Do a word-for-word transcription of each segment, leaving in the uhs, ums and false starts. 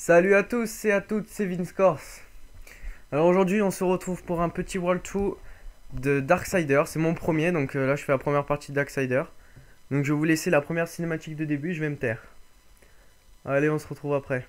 Salut à tous et à toutes, c'est Vinscors. Alors aujourd'hui on se retrouve pour un petit walkthrough de Darksider. C'est mon premier, donc euh, là je fais la première partie de Darksider. Donc je vais vous laisser la première cinématique de début, je vais me taire. Allez, on se retrouve après.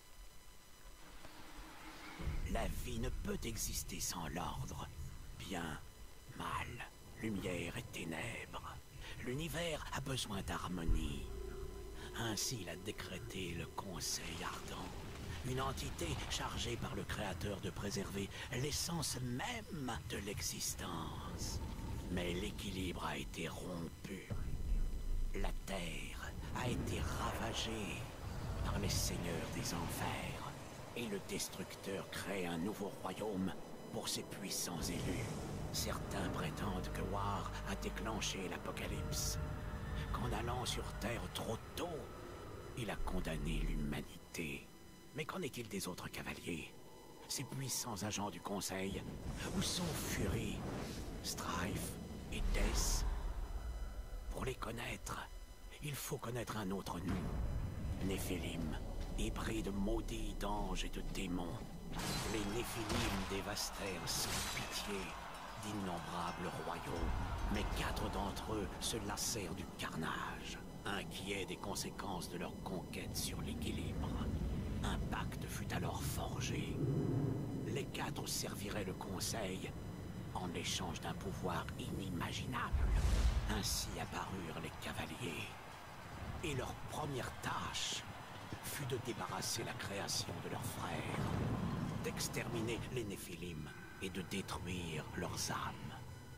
La vie ne peut exister sans l'ordre. Bien, mal, lumière et ténèbres. L'univers a besoin d'harmonie. Ainsi l'a décrété le Conseil Ardent. Une entité chargée par le Créateur de préserver l'essence même de l'existence. Mais l'équilibre a été rompu. La Terre a été ravagée par les seigneurs des enfers. Et le Destructeur crée un nouveau royaume pour ses puissants élus. Certains prétendent que War a déclenché l'apocalypse. Qu'en allant sur Terre trop tôt, il a condamné l'humanité. Mais qu'en est-il des autres cavaliers? Ces puissants agents du Conseil? Où sont Fury, Strife et Death? Pour les connaître, il faut connaître un autre nom. Néphilim, hybride maudit d'anges et de démons. Les Néphilim dévastèrent sans pitié d'innombrables royaumes. Mais quatre d'entre eux se lassèrent du carnage, inquiets des conséquences de leur conquête sur l'équilibre. Un pacte fut alors forgé. Les quatre serviraient le Conseil en échange d'un pouvoir inimaginable. Ainsi apparurent les cavaliers. Et leur première tâche fut de débarrasser la création de leurs frères, d'exterminer les Néphilim et de détruire leurs âmes.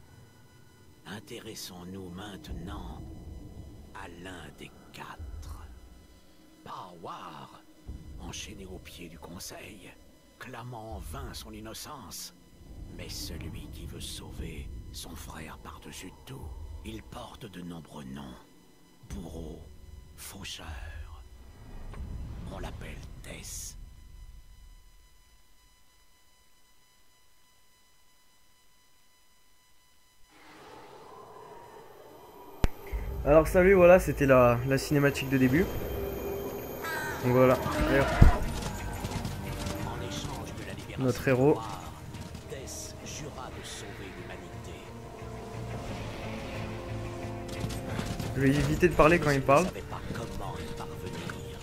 Intéressons-nous maintenant à l'un des quatre. Pas War, enchaîné au pied du Conseil, clamant en vain son innocence, mais celui qui veut sauver son frère par-dessus tout. Il porte de nombreux noms. Bourreau, faucheur. On l'appelle Death. Alors salut, voilà, c'était la, la cinématique de début. Donc voilà, allez, hop. En échange de la libération Notre héros. de War, Death jura de sauver l'humanité. Je vais éviter de parler quand il parle. Il ne savait pas comment y parvenir.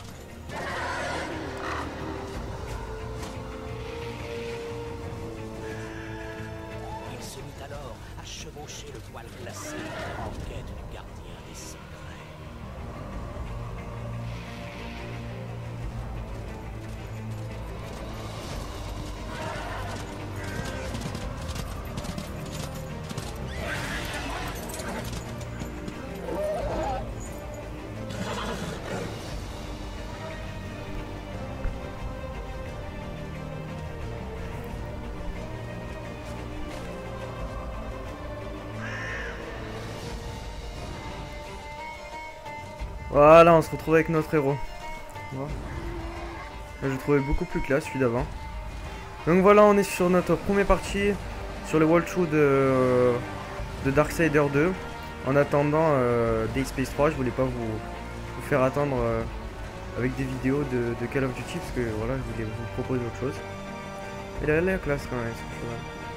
Il se mit alors à chevaucher le voile glacé en quête du gardien des secrets. Voilà, on se retrouve avec notre héros. Voilà. Là, je trouvais beaucoup plus classe celui d'avant. Donc voilà, on est sur notre première partie, sur le walkthrough de, de Darksider deux. En attendant euh, Dead Space trois, je voulais pas vous, vous faire attendre euh, avec des vidéos de, de Call of Duty, parce que voilà, je voulais vous proposer autre chose. Et là, elle est classe quand même, ce cheval.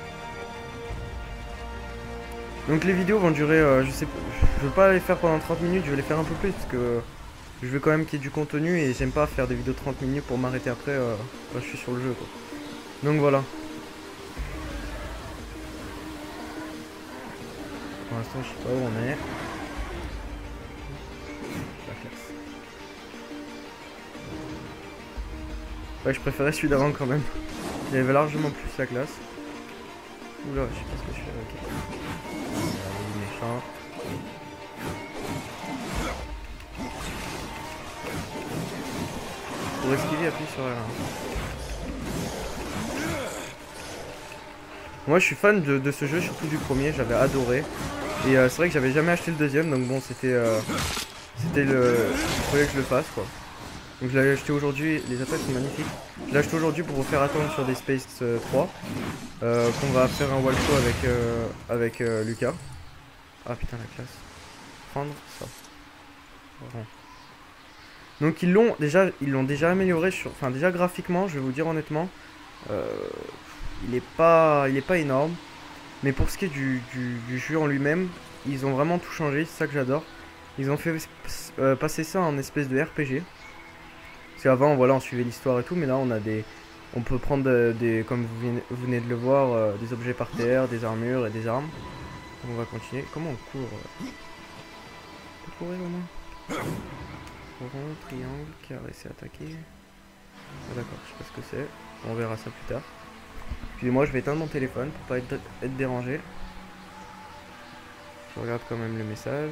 Donc les vidéos vont durer, euh, je sais pas, je veux pas les faire pendant trente minutes, je vais les faire un peu plus parce que je veux quand même qu'il y ait du contenu et j'aime pas faire des vidéos de trente minutes pour m'arrêter après euh, quand je suis sur le jeu quoi. Donc voilà. Pour l'instant je sais pas où on est. La classe. Ouais, je préférais celui d'avant quand même. Il avait largement plus la classe. Oula, je sais pas ce que je fais. Ok. Méchant. Pour esquiver, appuie sur R un. Moi je suis fan de, de ce jeu, surtout du premier, j'avais adoré. Et euh, c'est vrai que j'avais jamais acheté le deuxième, donc bon c'était euh, c'était le... Il fallait que je le fasse quoi. Donc je l'ai acheté aujourd'hui, les attaques sont magnifiques. Je l'ai acheté aujourd'hui pour vous faire attendre sur Dead Space euh, trois. Euh, qu'on va faire un walkthrough avec, euh, avec euh, Lucas. Ah putain la classe. Prendre ça. Bon. Donc ils l'ont déjà, ils l'ont déjà amélioré sur, enfin déjà graphiquement, je vais vous dire honnêtement, euh, il est pas, il est pas énorme. Mais pour ce qui est du, du, du jeu en lui-même, ils ont vraiment tout changé, c'est ça que j'adore. Ils ont fait euh, passer ça en espèce de R P G. Parce qu'avant, voilà, on suivait l'histoire et tout, mais là on a des, on peut prendre des, des comme vous venez, vous venez de le voir, euh, des objets par terre, des armures et des armes. Donc on va continuer. Comment on court? On peut courir au moins? Rond, triangle, carré, c'est attaquer. Ah, d'accord, je sais pas ce que c'est. On verra ça plus tard. Excusez-moi, je vais éteindre mon téléphone pour pas être, être dérangé. Je regarde quand même le message.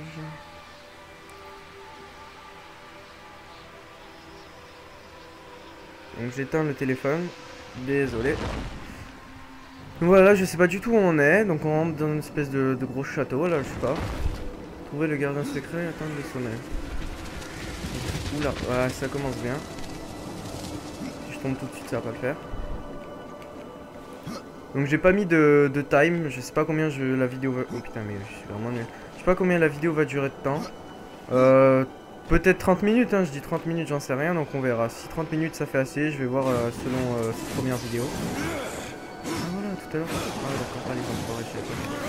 Donc j'éteins le téléphone. Désolé. Donc voilà, je sais pas du tout où on est. Donc on rentre dans une espèce de, de gros château, là, je sais pas. Trouver le gardien secret et atteindre le sommet. Oula, voilà, ça commence bien. Si je tombe tout de suite, ça va pas le faire. Donc j'ai pas mis de, de time, je sais pas combien je, la vidéo va... Oh putain mais je suis vraiment nul. Je sais pas combien la vidéo va durer de temps. Euh, Peut-être trente minutes, hein, je dis trente minutes, j'en sais rien, donc on verra. Si trente minutes ça fait assez, je vais voir euh, selon euh, cette première vidéo. Ah voilà, tout à l'heure. Ah d'accord, allez, on va réussir.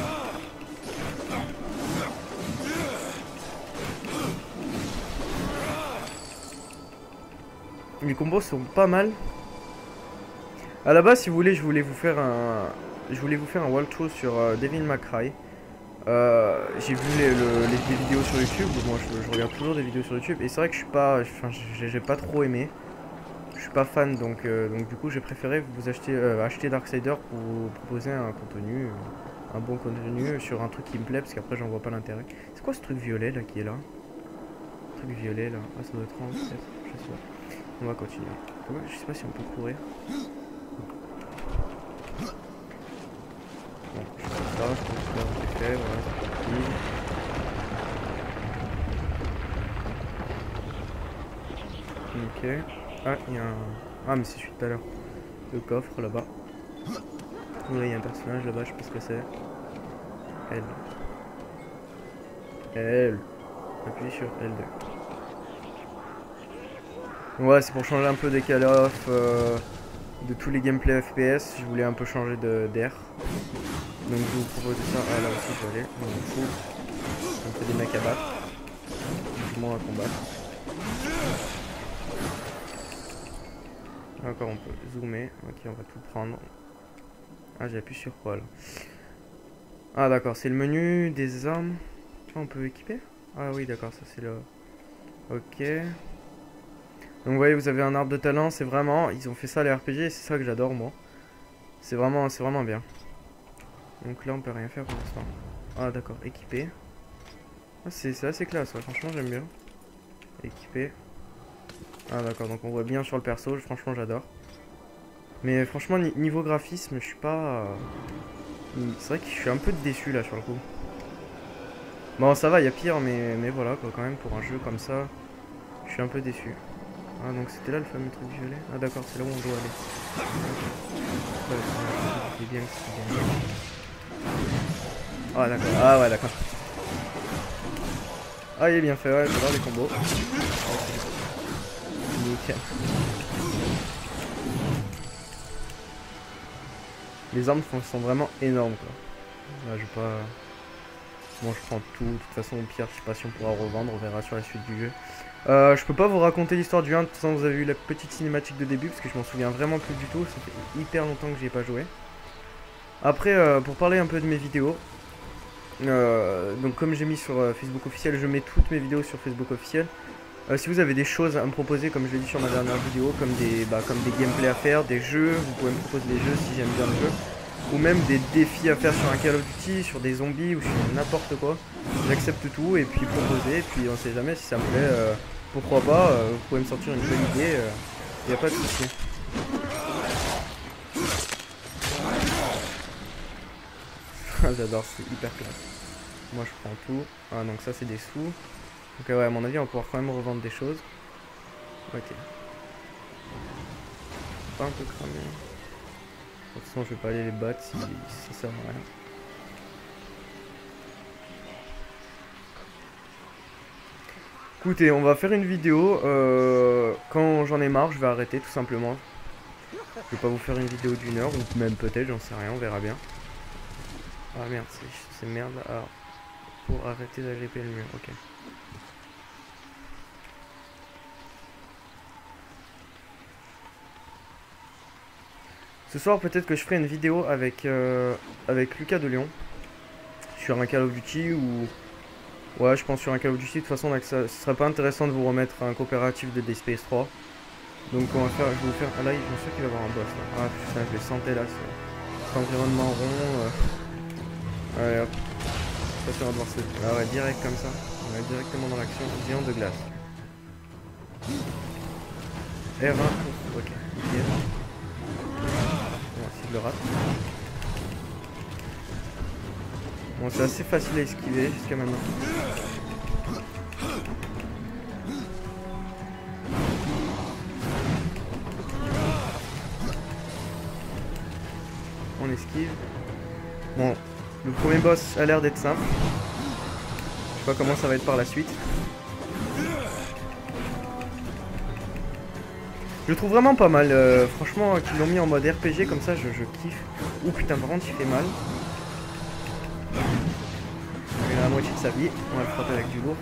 Les combos sont pas mal. À la base, si vous voulez, je voulais vous faire un, je voulais vous faire un walkthrough sur euh, Devil May Cry. Euh, j'ai vu les, le, les, les vidéos sur YouTube. Moi, je, je regarde toujours des vidéos sur YouTube et c'est vrai que je suis pas, enfin, j'ai pas trop aimé. Je suis pas fan, donc, euh, donc du coup, j'ai préféré vous acheter, euh, acheter Darksider pour vous proposer un contenu, un bon contenu sur un truc qui me plaît, parce qu'après, j'en vois pas l'intérêt. C'est quoi ce truc violet là qui est là? Ce truc violet là. Ah, ça doit être trente peut-être. Je sais pas. On va continuer. Je sais pas si on peut courir. Bon, je fais ça, je pense que c'est fait, voilà, c'est parti. Ok. Ah, il y a un... Ah, mais c'est celui de tout à l'heure. Le coffre, là-bas. Oui, il y a un personnage là-bas, je sais pas ce que c'est. Elle. Elle. Appuie sur L deux. Ouais, c'est pour changer un peu des call off euh, de tous les gameplay F P S. Je voulais un peu changer d'air. Donc je vous propose ça. Ah là aussi je vais aller. On m'en fout. Ça me fait des mecs à battre. Du moins à combattre. Encore on peut zoomer. Ok, on va tout prendre. Ah, j'ai appuyé sur quoi là? Ah d'accord, c'est le menu des armes. Ah, on peut équiper? Ah oui d'accord, ça c'est le... Ok. Donc vous voyez, vous avez un arbre de talent, c'est vraiment... Ils ont fait ça les R P G et c'est ça que j'adore moi. C'est vraiment, c'est vraiment bien. Donc là on peut rien faire pour l'instant. Ah d'accord, équipé. Ah, c'est assez classe, ouais. Franchement j'aime bien. Équipé. Ah d'accord, donc on voit bien sur le perso, franchement j'adore. Mais franchement niveau graphisme je suis pas... C'est vrai que je suis un peu déçu là sur le coup. Bon ça va, il y a pire mais, mais voilà quoi, quand même pour un jeu comme ça, je suis un peu déçu. Ah donc c'était là le fameux truc violet. Ah d'accord, c'est là où on doit aller. Ouais, c'est bien, c'est bien. Ah d'accord, ah ouais d'accord. Ah il est bien fait, ouais, j'adore les combos. Nickel. Les armes sont vraiment énormes quoi. Là je vais pas... Bon je prends tout, de toute façon au pire je sais pas si on pourra revendre, on verra sur la suite du jeu. Euh, je peux pas vous raconter l'histoire du un, de toute façon vous avez vu la petite cinématique de début parce que je m'en souviens vraiment plus du tout, ça fait hyper longtemps que j'y ai pas joué. Après euh, pour parler un peu de mes vidéos, euh, donc comme j'ai mis sur euh, Facebook officiel, je mets toutes mes vidéos sur Facebook officiel. Euh, si vous avez des choses à me proposer comme je l'ai dit sur ma dernière vidéo, comme des, bah, comme des gameplays à faire, des jeux, vous pouvez me proposer des jeux si j'aime bien le jeu. Ou même des défis à faire sur un Call of Duty, sur des zombies ou sur n'importe quoi. J'accepte tout et puis proposer, et puis on sait jamais si ça me plaît, euh, pourquoi pas, euh, vous pouvez me sortir une bonne idée, il euh, n'y a pas de souci. J'adore, c'est hyper classe. Moi je prends tout. Ah donc ça c'est des sous. Donc ouais à mon avis on va pouvoir quand même revendre des choses. Ok. Pas un peu cramé. De toute façon je vais pas aller les battre si, si ça sert à rien. Écoutez, on va faire une vidéo. Euh, quand j'en ai marre, je vais arrêter tout simplement. Je vais pas vous faire une vidéo d'une heure, ou même peut-être, j'en sais rien, on verra bien. Ah merde, c'est merde. Alors, pour arrêter d'agripper le mur, ok. Ce soir, peut-être que je ferai une vidéo avec, euh, avec Lucas de Lyon sur un Call of Duty ou. Ouais, je pense sur un Call of Duty. De toute façon, ça, ce serait pas intéressant de vous remettre un coopératif de Dead Space trois. Donc, on va faire. Je vais vous faire. Ah là, je suis sûr qu'il va y avoir un boss là. Ah putain, je le sentais là. Cet environnement rond. Euh... Allez hop. Je suis pas sûr de voir ce. Ah ouais, direct comme ça. On va directement dans l'action. Géant de glace. R un. Ok, nickel. Si je le rate. Bon, c'est assez facile à esquiver jusqu'à maintenant. On esquive. Bon, le premier boss a l'air d'être simple. Je sais pas comment ça va être par la suite. Je le trouve vraiment pas mal, euh, franchement, qu'ils l'ont mis en mode R P G comme ça, je, je kiffe. Ouh putain, par contre, il fait mal. Il a la moitié de sa vie, on va le frapper avec du lourd.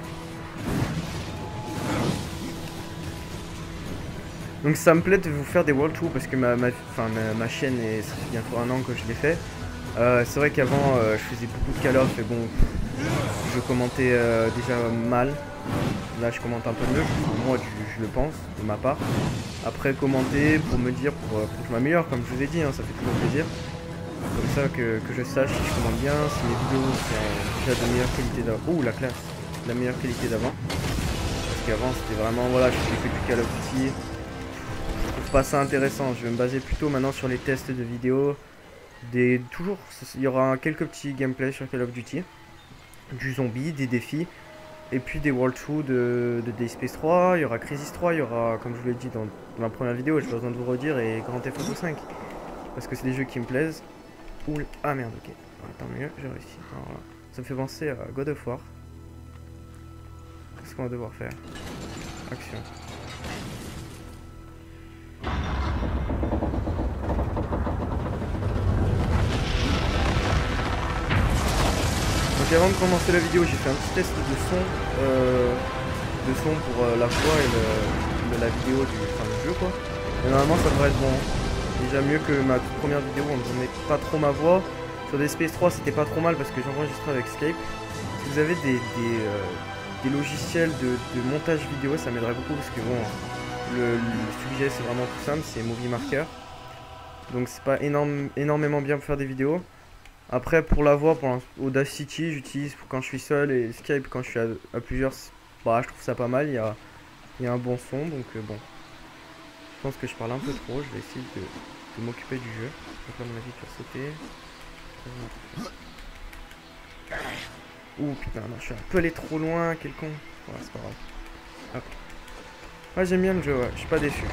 Donc ça me plaît de vous faire des World Tour parce que ma, ma, enfin, ma, ma chaîne, est, ça fait bientôt un an que je l'ai fait. Euh, c'est vrai qu'avant, euh, je faisais beaucoup de Call of et bon, je commentais euh, déjà mal. Là, je commente un peu mieux, moi, je, je le pense, de ma part. Après, commenter pour me dire, pour, pour que je m'améliore, comme je vous ai dit, hein, ça fait toujours plaisir. Comme ça, que, que je sache si je commande bien, si mes vidéos sont déjà de meilleure qualité d'avant. Ouh, la classe, de la meilleure qualité d'avant. Parce qu'avant, c'était vraiment, voilà, je faisais que du Call of Duty. Je trouve pas ça intéressant, je vais me baser plutôt maintenant sur les tests de vidéos. Des, toujours, il y aura quelques petits gameplays sur Call of Duty. Du zombie, des défis. Et puis des World Tour de, de Dead Space trois, il y aura Crisis trois, il y aura, comme je vous l'ai dit dans, dans la première vidéo, j'ai pas besoin de vous redire, et Grand Theft Auto cinq. Parce que c'est des jeux qui me plaisent. Ouh, ah merde, ok. Ah, tant mieux, j'ai réussi. Alors, voilà. Ça me fait penser à God of War. Qu'est-ce qu'on va devoir faire? Action. Donc avant de commencer la vidéo, j'ai fait un petit test de son, euh, de son pour euh, la voix et le, le, la vidéo du, enfin, du jeu quoi. Et normalement ça devrait être bon. Déjà mieux que ma toute première vidéo, on ne entendait pas trop ma voix. Sur Dead Space trois c'était pas trop mal parce que j'enregistrais avec Skype. Si vous avez des, des, euh, des logiciels de, de montage vidéo, ça m'aiderait beaucoup parce que bon, le, le sujet c'est vraiment tout simple, c'est Movie Maker. Donc c'est pas énorme, énormément bien pour faire des vidéos. Après pour la voix, pour Audacity j'utilise quand je suis seul et Skype quand je suis à, à plusieurs. Bah je trouve ça pas mal, il y a, il y a un bon son donc euh, bon. Je pense que je parle un peu trop, je vais essayer de, de m'occuper du jeu. Donc à mon avis tu vas sauter. Ouh putain non, je suis un peu allé trop loin, quel con. Ouais c'est pas grave. Hop. Ouais j'aime bien le jeu, ouais, je suis pas déçu.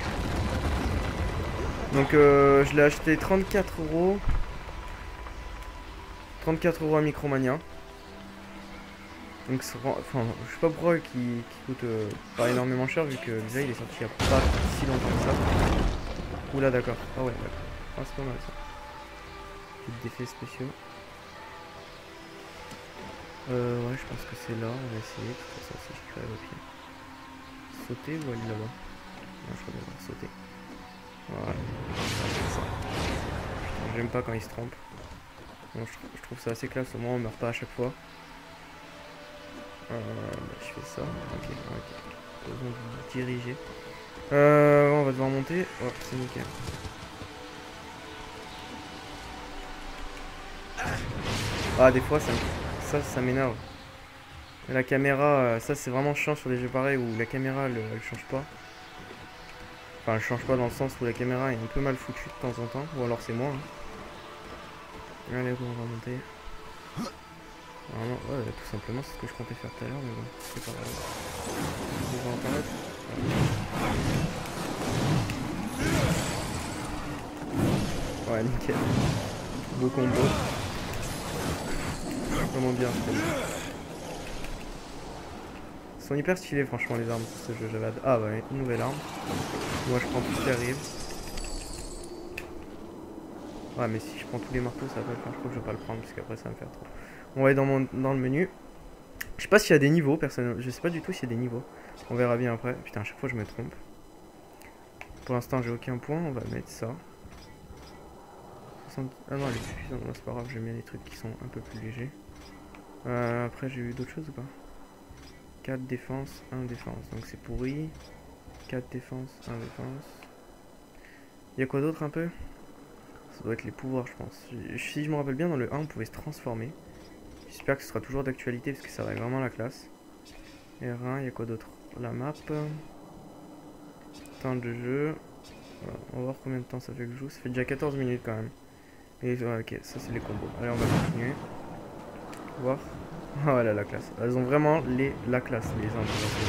Donc euh, je l'ai acheté trente-quatre euros. trente-quatre euros à Micromania. Donc, enfin, je sais pas pourquoi qui, qui coûte euh, pas énormément cher vu que déjà il est sorti il y a pas si longtemps que ça. Oula, d'accord. Ah ouais, d'accord. Ah, c'est pas mal ça. Petits effets spéciaux. Euh, ouais, je pense que c'est là. On va essayer. De toute façon, si je crée le pied. Sauter ou aller là-bas? Non, je crois bien sauter. Voilà. J'aime pas quand il se trompe. Bon, je, je trouve ça assez classe, au moins on meurt pas à chaque fois. Euh, bah, je fais ça, ok, ok. Besoin de diriger. Euh, on va devoir monter. Oh, c'est nickel. Ah, des fois ça, ça, ça m'énerve. La caméra, ça c'est vraiment chiant sur des jeux pareils où la caméra elle, elle change pas. Enfin, elle change pas dans le sens où la caméra est un peu mal foutue de temps en temps, ou alors c'est moi. Hein. Allez, on va monter. Normalement, ouais, tout simplement, c'est ce que je comptais faire tout à l'heure, mais bon, c'est pas grave. On va apparaître. Ouais, nickel. Beau combo. Vraiment bien, sont hyper stylées franchement les armes sur ce jeu. J'avais ah bah une nouvelle arme. Moi je prends tout ce qui arrive. Ouais mais si je prends tous les marteaux ça va pas le faire. Je crois que je vais pas le prendre parce qu'après ça va me faire trop. On va aller dans, mon, dans le menu. Je sais pas s'il y a des niveaux, personnellement. Je sais pas du tout s'il y a des niveaux. On verra bien après. Putain à chaque fois je me trompe. Pour l'instant j'ai aucun point. On va mettre ça. soixante... Ah non elle est suffisante. C'est pas grave, j'aime bien les trucs qui sont un peu plus légers. Euh, après j'ai eu d'autres choses ou pas? Quatre défense, un défense. Donc c'est pourri. Quatre défense, un défense. Il y a quoi d'autre un peu? Ça doit être les pouvoirs je pense. Si je me rappelle bien dans le un on pouvait se transformer. J'espère que ce sera toujours d'actualité parce que ça va être vraiment la classe. R un, il y a quoi d'autre? La map. Temps de jeu. Voilà, on va voir combien de temps ça fait que je joue. Ça fait déjà quatorze minutes quand même. Et ouais, ok, ça c'est les combos. Allez on va continuer. Voir. Ah voilà la classe. Elles ont vraiment les la classe les uns.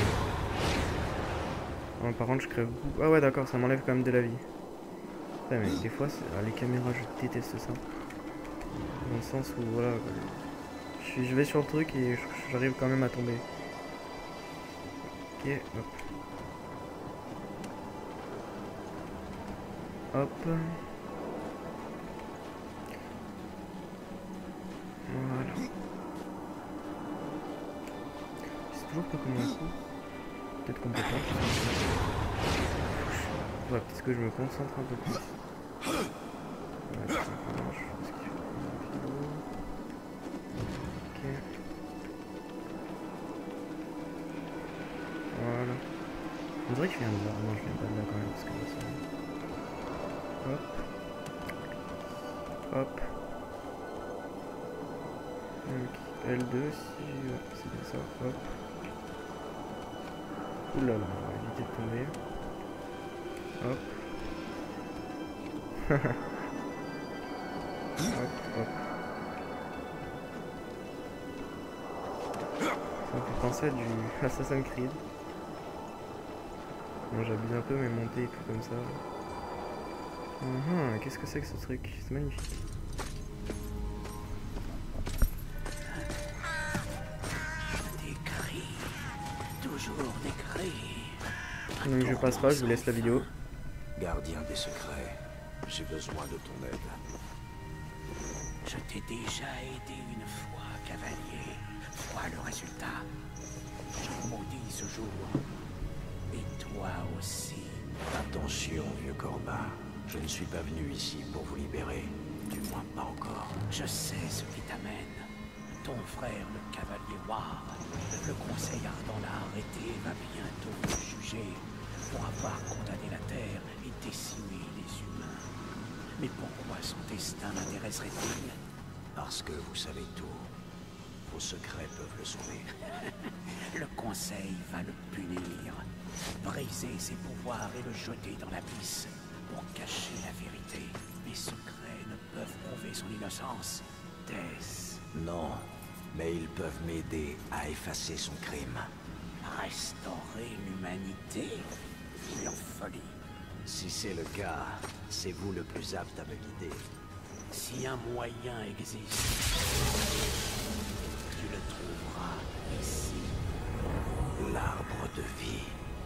Oh, par contre je crève beaucoup. Ah ouais d'accord, ça m'enlève quand même de la vie. Ouais, mais des fois ah, les caméras je déteste ça. Dans le sens où voilà. Je, suis, je vais sur le truc et j'arrive quand même à tomber. Ok, hop. Hop. Voilà. C'est toujours pas comment on court. Peut-être qu'on peut pas. Ouais, peut-être que je me concentre un peu plus. Ouais, je pense qu'il faut ok. Voilà. On dirait que je viens de là. Non, je viens pas de là quand même parce que là c'est... Hop. Hop. Donc L deux si... Ouais, c'est bien ça. Hop. Oulala, on va éviter de tomber. Hop. Hop, hop. Ça me fait penser à du Assassin's Creed. Bon, j'abuse un peu, mais monter et tout comme ça. Uh -huh, qu'est-ce que c'est que ce truc? C'est magnifique. Des cris. Toujours des cris. Donc je passe pas, je vous laisse la vidéo. Gardien des secrets, j'ai besoin de ton aide. Je t'ai déjà aidé une fois, cavalier. Vois le résultat. Je maudis ce jour. Et toi aussi. Attention, vieux Corba. Je ne suis pas venu ici pour vous libérer. Du moins pas encore. Je sais ce qui t'amène. Ton frère, le cavalier War, le conseil ardent l'a arrêté et va bientôt le juger pour avoir condamné la Terre et décimé les humains. Mais pourquoi son destin l'intéresserait-il? Parce que vous savez tout. Vos secrets peuvent le sauver. Le conseil va le punir, briser ses pouvoirs et le jeter dans l'abysse pour cacher la vérité. Mes secrets ne peuvent prouver son innocence. Tess. Non, mais ils peuvent m'aider à effacer son crime. Restaurer l'humanité? Leur folie. Si c'est le cas, c'est vous le plus apte à me guider. Si un moyen existe, tu le trouveras ici. L'arbre de vie.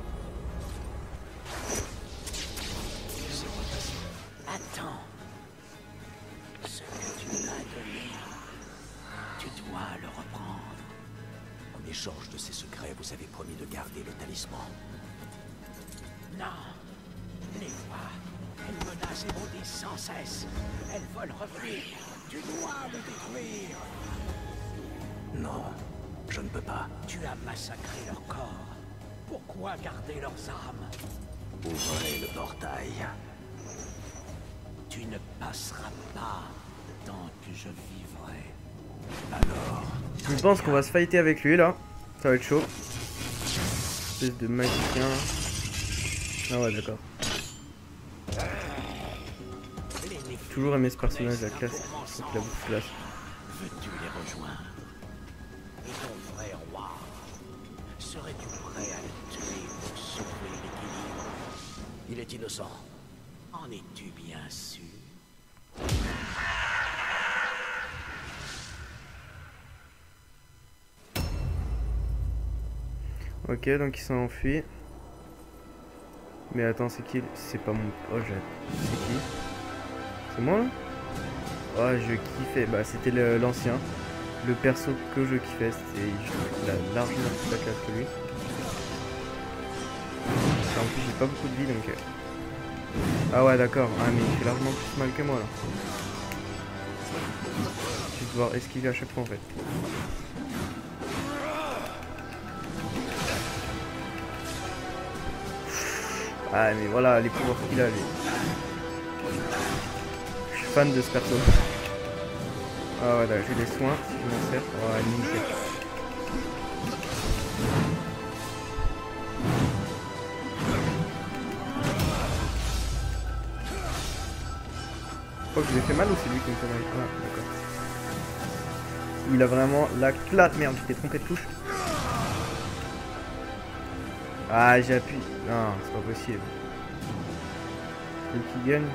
C'est pas facile. Attends. Ce que tu m'as donné, tu dois le reprendre. En échange de ces secrets, vous avez promis de garder le talisman. Non. Les vois. Elles menacent et maudissent sans cesse. Elles veulent revenir. Tu dois me détruire. Non, je ne peux pas. Tu as massacré leur corps. Pourquoi garder leurs âmes? Ouvrez le portail. Tu ne passeras pas tant que je vivrai. Alors... Je pense qu'on va se fighter avec lui là. Ça va être chaud. Espèce de magicien. Ah ouais d'accord. Toujours aimé ce personnage, la classe. Je trouve qu'il a beaucoup de classe. Veux-tu les rejoindre? Et ton frère roi, serais-tu prêt à le tuer pour sauver l'équilibre? Il est innocent. En es-tu bien sûr? Ok, donc il s'est enfui. Mais attends, c'est qui? C'est pas mon... Oh, j'ai... C'est qui? C'est moi, là? Oh, je kiffais. Bah, c'était l'ancien. Le, le perso que je kiffais. C'était... Il a largement plus la classe que lui. En plus, j'ai pas beaucoup de vie, donc... Ah ouais, d'accord. Ah, mais il fait largement plus mal que moi, là. Je vais devoir esquiver à chaque fois, en fait. Ah, mais voilà, les pouvoirs qu'il a, lui. Je suis fan de ce perso. Ah ouais, là, j'ai des soins, si je m'en sers. Ouais, nickel. Je crois que je lui ai fait mal ou c'est lui qui me fait mal? Ah, d'accord. Il a vraiment la classe. Merde, j'étais trompé de touche. Ah, j'ai appuyé. Non, c'est pas possible. C'est lui qui gagne.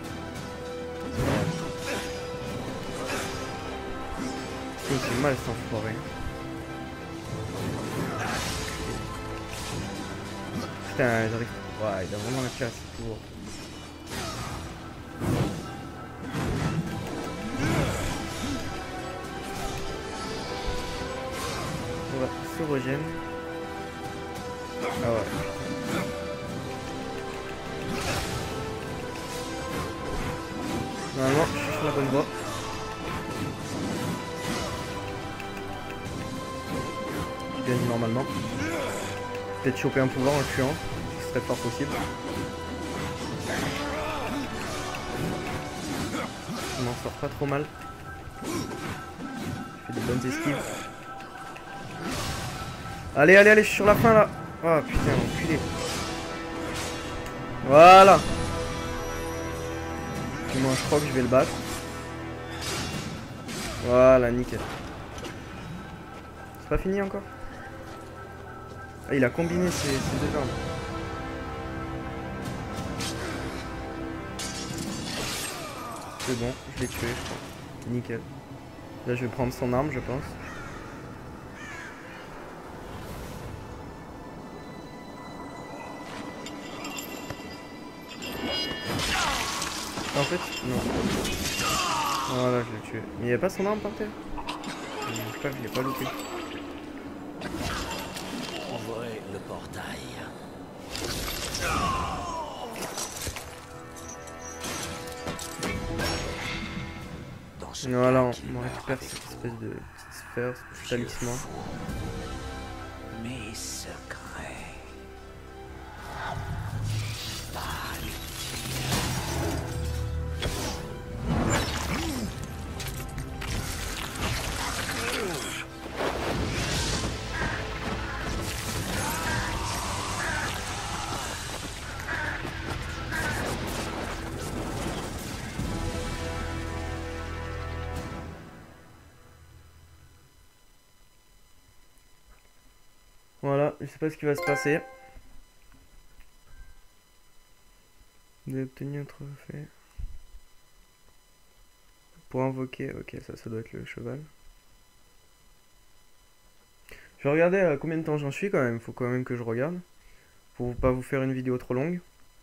Il fait mal cet enfoiré. Putain, j'arrive. Ouais, il a vraiment la classe pour. On va se régène. Ah ouais. Normalement, je suis sur la bonne voie. Je gagne normalement. Peut-être choper un pouvoir en le tuant, ce serait fort possible. On m'en sort pas trop mal. Je fais des bonnes esquives. Allez, allez, allez, je suis sur la fin là. Oh putain, enculé. Voilà. Moi, je crois que je vais le battre. Voilà, nickel. C'est pas fini encore? Ah, il a combiné ses, ses deux armes. C'est bon, je l'ai tué, je crois. Nickel. Là, je vais prendre son arme, je pense. En fait, non. Voilà, je l'ai tué. Mais il n'y a pas son arme par terre? Je sais pas, je l'ai pas loupé. Ouvrez le portail. Voilà, on, on récupère cette espèce de petite sphère, ce talisman. Mes secrets. Voilà, je sais pas ce qui va se passer. Vous avez obtenu un trophée. Pour invoquer, ok, ça, ça doit être le cheval. Je vais regarder à combien de temps j'en suis quand même, faut quand même que je regarde. Pour pas vous faire une vidéo trop longue.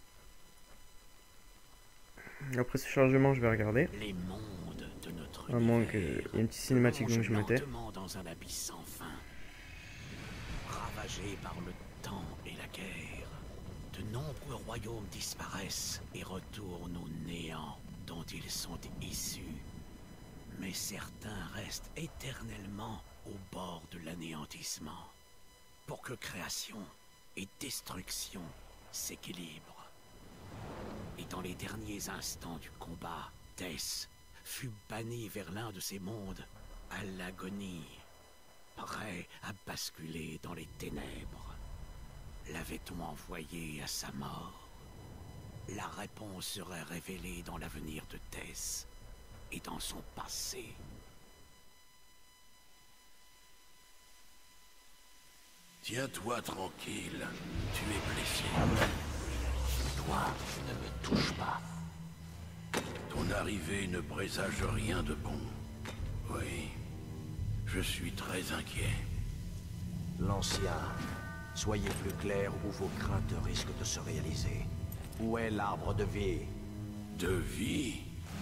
Après ce chargement, je vais regarder. Les mondes de notre À moins qu'il y ait une petite cinématique donc je me tais. Dans un abysse sans fin. Ravagés par le temps et la guerre, de nombreux royaumes disparaissent et retournent au néant dont ils sont issus. Mais certains restent éternellement au bord de l'anéantissement, pour que création et destruction s'équilibrent. Et dans les derniers instants du combat, Tess fut banni vers l'un de ces mondes, à l'agonie, prêt à basculer dans les ténèbres. L'avait-on envoyé à sa mort? La réponse serait révélée dans l'avenir de Tess et dans son passé. Tiens-toi tranquille, tu es blessé. Toi, ne me touche pas. Ton arrivée ne présage rien de bon. Oui, je suis très inquiet. L'ancien Soyez plus clair ou vos craintes risquent de se réaliser. Où est l'arbre de vie? De vie?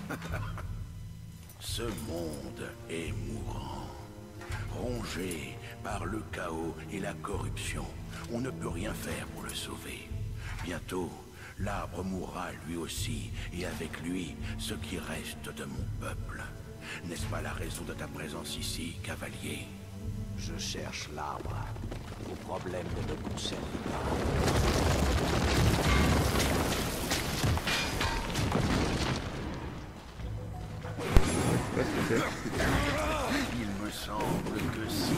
Ce monde est mourant. Rongé par le chaos et la corruption, on ne peut rien faire pour le sauver. Bientôt, l'arbre mourra lui aussi, et avec lui, ce qui reste de mon peuple. N'est-ce pas la raison de ta présence ici, cavalier? Je cherche l'arbre. Vos problèmes ne me concernent pas. Je sais pas ce que c'est. Il me semble que si.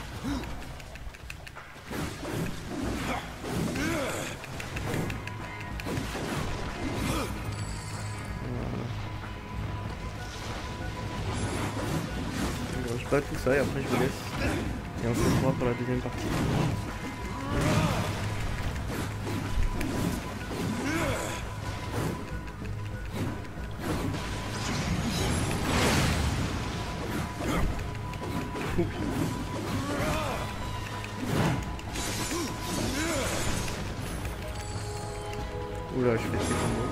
Je range pas tout ça et après je vous laisse. Et on se retrouvera pour la deuxième partie. Oula, je fais ces combos.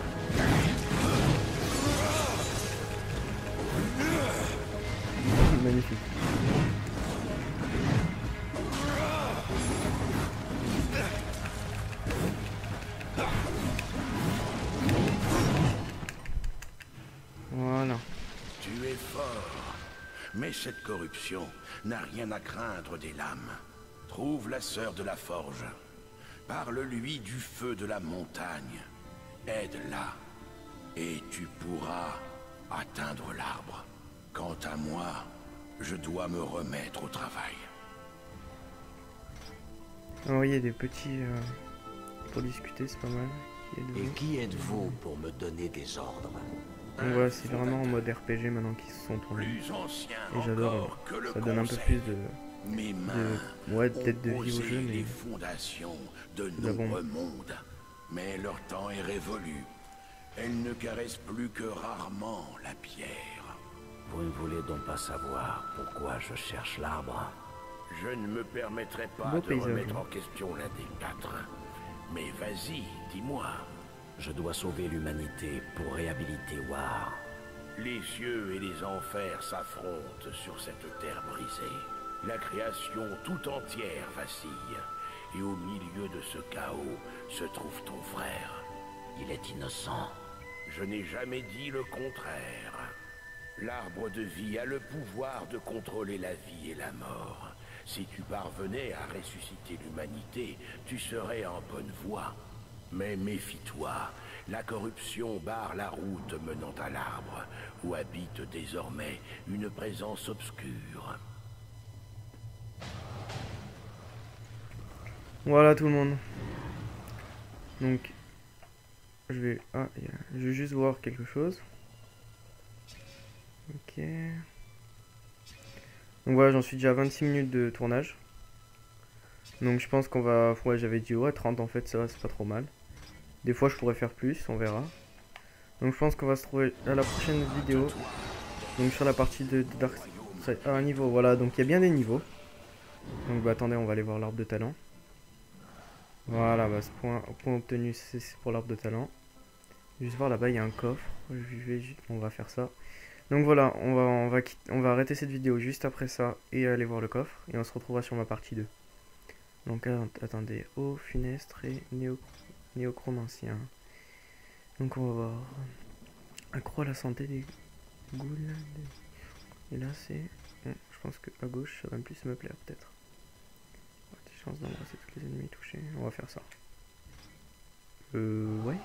Magnifique. Voilà. Tu es fort. Mais cette corruption n'a rien à craindre des lames. Trouve la sœur de la forge. Parle-lui du feu de la montagne. Aide-la. Et tu pourras atteindre l'arbre. Quant à moi, je dois me remettre au travail. Ah oui, il y a des petits euh, pour discuter, c'est pas mal. Et qui êtes-vous pour me donner des ordres? Donc voilà, c'est vraiment en mode R P G maintenant qu'ils se sont tournés. Et j'adore, ça donne un peu plus de... Mes mains de... Ouais, peut-être de vie au jeu, mais... les fondations de nombreux mondes. Mais leur temps est révolu. Elles ne caressent plus que rarement la pierre. Vous ne voulez donc pas savoir pourquoi je cherche l'arbre? Je ne me permettrai pas Beau de paysage, remettre hein. en question l'un des quatre. Mais vas-y, dis-moi. Je dois sauver l'humanité pour réhabiliter War. Les cieux et les enfers s'affrontent sur cette terre brisée. La création tout entière vacille. Et au milieu de ce chaos se trouve ton frère. Il est innocent. Je n'ai jamais dit le contraire. L'arbre de vie a le pouvoir de contrôler la vie et la mort. Si tu parvenais à ressusciter l'humanité, tu serais en bonne voie. Mais méfie-toi, la corruption barre la route menant à l'arbre, où habite désormais une présence obscure. Voilà tout le monde. Donc, je vais... Ah, yeah. Je vais juste voir quelque chose. Ok. Donc voilà, j'en suis déjà à vingt-six minutes de tournage. Donc je pense qu'on va... Ouais, j'avais dit ouais, trente en fait, ça va, c'est pas trop mal. Des fois je pourrais faire plus, on verra. Donc je pense qu'on va se trouver à la prochaine vidéo. Donc sur la partie de Dark Side. Ah, un niveau, voilà, donc il y a bien des niveaux. Donc bah attendez, on va aller voir l'arbre de talent. Voilà, bah ce point, point obtenu c'est pour l'arbre de talent. Juste voir là-bas, il y a un coffre. Je vais, on va faire ça. Donc voilà, on va, on, va, on va arrêter cette vidéo juste après ça et aller voir le coffre. Et on se retrouvera sur ma partie deux. Donc attendez, eau, funestre et néo, néocromancien. Donc on va voir. Accroît la santé des ghouls. Et là c'est... Bon, je pense que à gauche ça va plus me plaire peut-être. Des chances d'embrasser tous les ennemis touchés. On va faire ça. Euh ouais.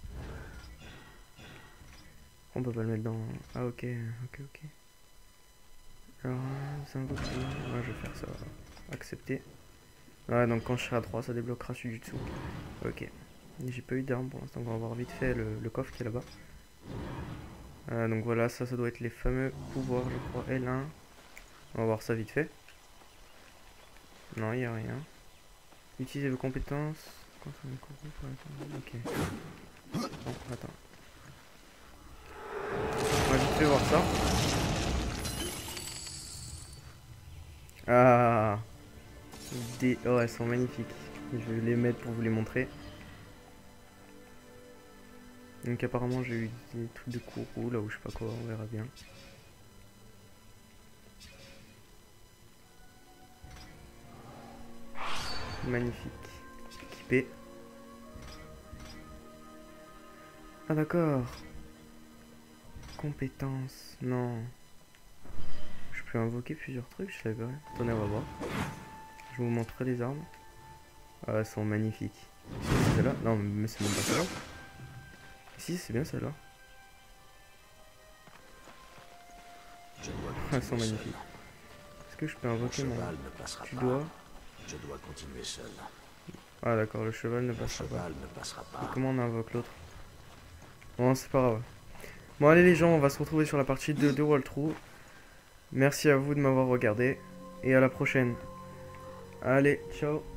On peut pas le mettre dans... Ah ok, ok, ok. Alors, c'est un peu plus... Ouais, je vais faire ça. Accepter. Ouais, donc quand je serai à trois, ça débloquera celui du dessous. Ok. J'ai pas eu d'armes pour l'instant, on va voir vite fait le, le coffre qui est là-bas. Euh, donc voilà, ça, ça doit être les fameux pouvoirs, je crois, L un. On va voir ça vite fait. Non, il n'y a rien. Utilisez vos compétences. Ok. Bon, attends. On va vite fait voir ça. Ah. Des Et oh, elles sont magnifiques. Je vais les mettre pour vous les montrer. Donc apparemment j'ai eu des trucs de courroux là où je sais pas quoi, on verra bien. Magnifique. Équipé. Ah d'accord. Compétences. Non. Je peux invoquer plusieurs trucs, je savais pas. Attendez, on va voir. Je vous montrerai les armes. Ah, elles sont magnifiques. C'est celle-là? Non, mais c'est même pas celle-là. Si, c'est bien celle-là. Elles sont magnifiques. Est-ce que je peux invoquer mon... Tu dois... Je dois continuer seul. Ah d'accord, le cheval ne passera Le cheval pas. ne passera pas. Et comment on invoque l'autre? Bon, c'est pas grave. Bon, allez les gens, on va se retrouver sur la partie deux de Walkthrough. Merci à vous de m'avoir regardé. Et à la prochaine. Allez, ciao.